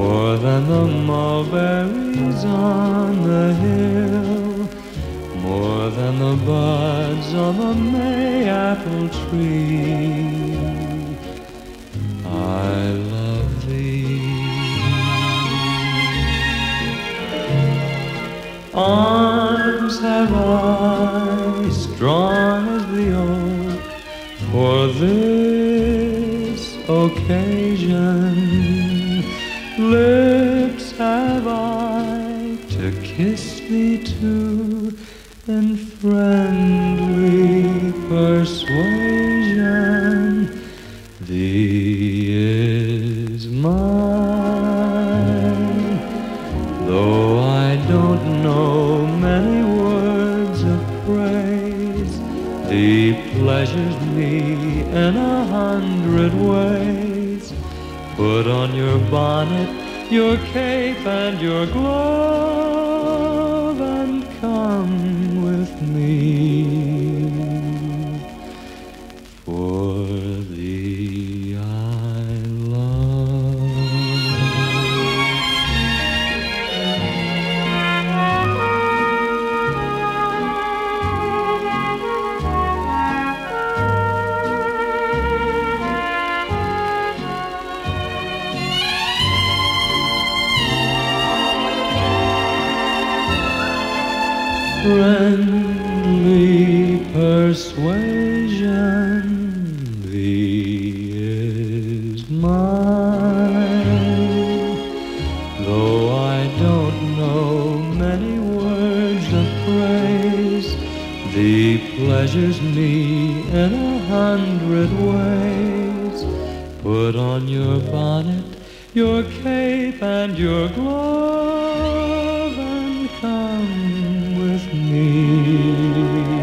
more than the mulberries on the hill, more than the buds on the May-apple tree. I love thee. Arms have I, strong as the oak, for this occasion. Lips have I to kiss thee too, in friendly persuasion. Thee is mine, though I don't know many words of praise. Thee pleasures me in 100 ways. Put on your bonnet, your cape, and your glove, and come with me. For thee I love. Friendly persuasion, thee is mine, though I don't know many words of praise. Thee pleasures me in 100 ways. Put on your bonnet, your cape, and your glove, and come with me.